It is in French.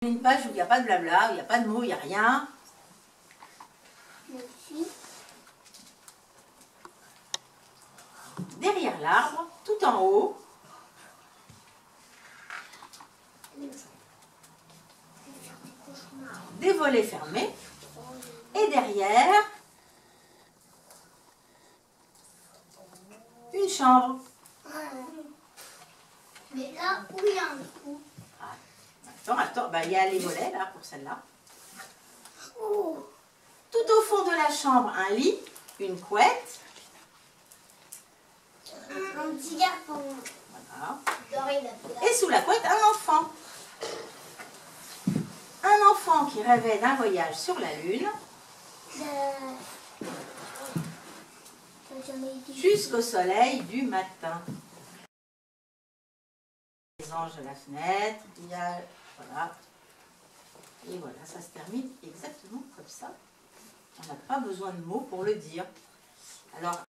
Une page où il n'y a pas de blabla, où il n'y a pas de mots, il n'y a rien. Derrière l'arbre, tout en haut, des volets fermés. Et derrière, une chambre. Mais là où il y a un trou. Attends, il y a les volets là pour celle-là. Oh. Tout au fond de la chambre, un lit, une couette. Un petit garçon. Voilà. Et sous la couette, un enfant. Un enfant qui rêvait d'un voyage sur la Lune. Jusqu'au soleil du matin. Les anges de la fenêtre, il y a... Voilà. Et voilà, ça se termine exactement comme ça. On n'a pas besoin de mots pour le dire. Alors,